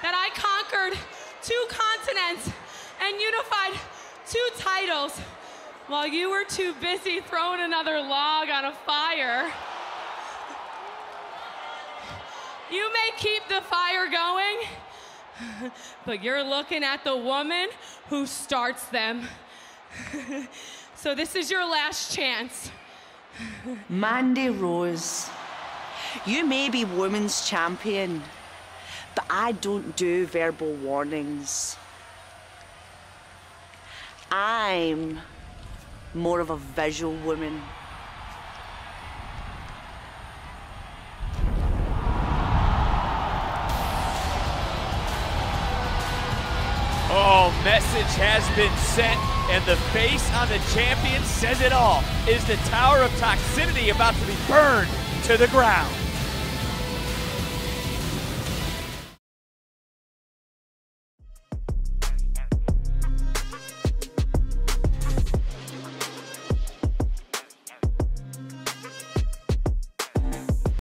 that I conquered 2 continents and unified 2 titles while you were too busy throwing another log on a fire. You may keep the fire going, but you're looking at the woman who starts them. So this is your last chance. Mandy Rose, you may be women's champion, but I don't do verbal warnings. I'm more of a visual woman. Oh, message has been sent, and the face on the champion says it all. Is the Tower of Toxicity about to be burned to the ground?